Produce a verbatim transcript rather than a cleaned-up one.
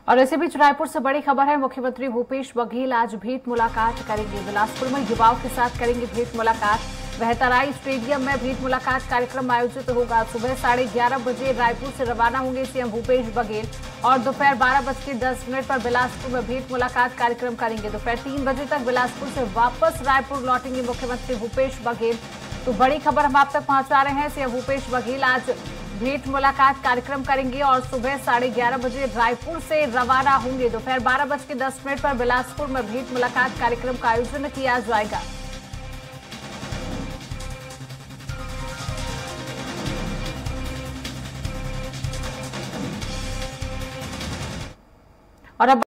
और इसी बीच रायपुर से बड़ी खबर है। मुख्यमंत्री भूपेश बघेल आज भेंट मुलाकात करेंगे। बिलासपुर में युवाओं के साथ करेंगे भेंट मुलाकात। बहतराई स्टेडियम में भेंट मुलाकात कार्यक्रम आयोजित होगा। सुबह साढ़े ग्यारह बजे रायपुर से रवाना होंगे सीएम भूपेश बघेल और दोपहर बारह बज के दस मिनट पर बिलासपुर में भेंट मुलाकात कार्यक्रम करेंगे। दोपहर तीन बजे तक बिलासपुर से वापस रायपुर लौटेंगे मुख्यमंत्री भूपेश बघेल। तो बड़ी खबर हम आप तक पहुंचा रहे हैं। सीएम भूपेश बघेल आज भेंट मुलाकात कार्यक्रम करेंगे और सुबह साढ़े ग्यारह बजे रायपुर से रवाना होंगे। दोपहर बारह बज के दस मिनट पर बिलासपुर में भेंट मुलाकात कार्यक्रम का आयोजन किया जाएगा। और अब